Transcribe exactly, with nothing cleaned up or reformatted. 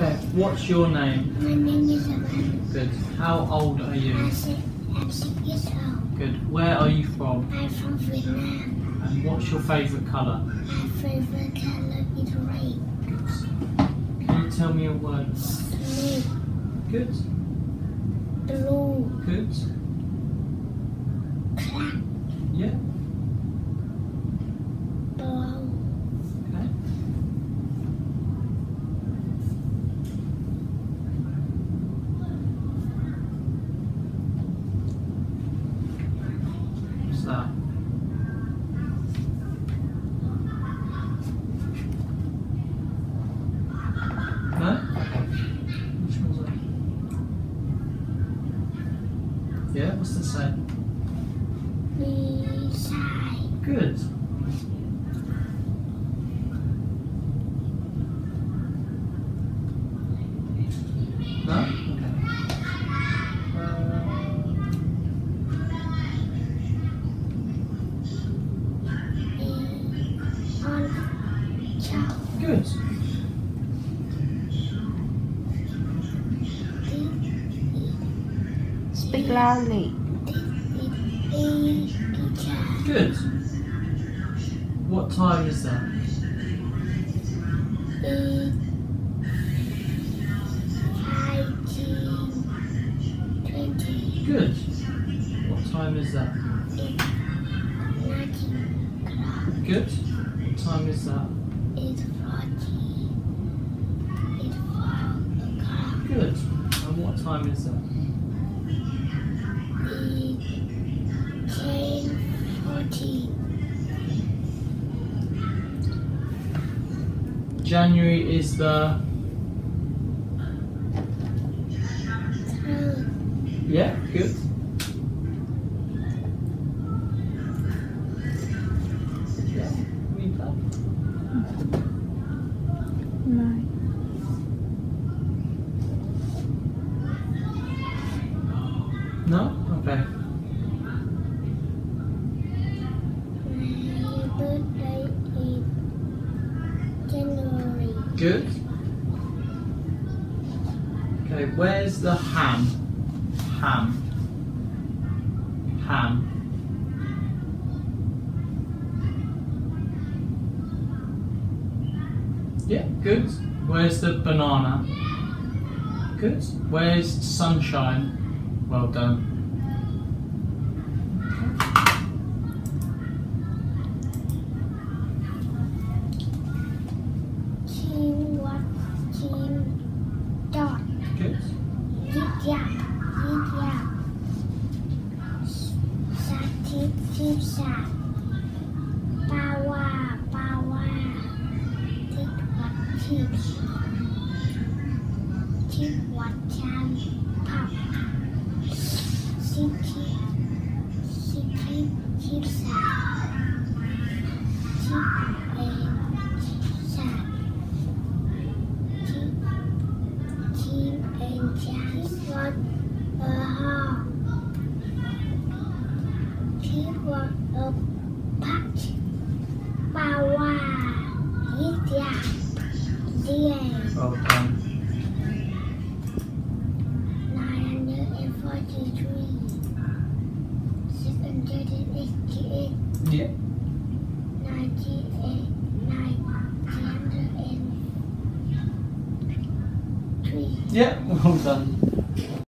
Okay, what's your name? My name is Amanda. Good. How old are you? I'm six, I'm six years old. Good. Where are you from? I'm from Vietnam. And what's your favourite colour? My favorite color is red. Good. Can you tell me a word? Blue. Good. Blue. Good. Black. Yeah. Brown. Okay. What's that? No? Which one's that? Yeah, what's that say? Beside. Good. No? Okay. On top. Good. Speak loudly. Good. What time is that? Eight, five, twenty. Good. What time is that? Nineteen o'clock. Good. What time is that? It's forty. It's four o'clock. Good. And what time is that? It's ten forty. January is the... Third. Yeah, good. Yeah, read that. Nine. No? Okay. My birthday is January. Good. Okay, where's the ham? Ham. Ham. Yeah, good. Where's the banana? Good. Where's sunshine? Well done. Team what? Team dot. Good. Yip yap. Yip yap. Sat tip tip sat. Ba wa ba wa. Tip what tip. Tip what chan pop. Sip tip. Sip tip tip sat. Tip and sat. Tip. Team and Jazz what a hall. Team what a patch. Bawa. Yitya. D A. Well done. nine hundred forty-three. six hundred eighty-eight. Yeah. ninety-eight. nine hundred three. Yeah, well done.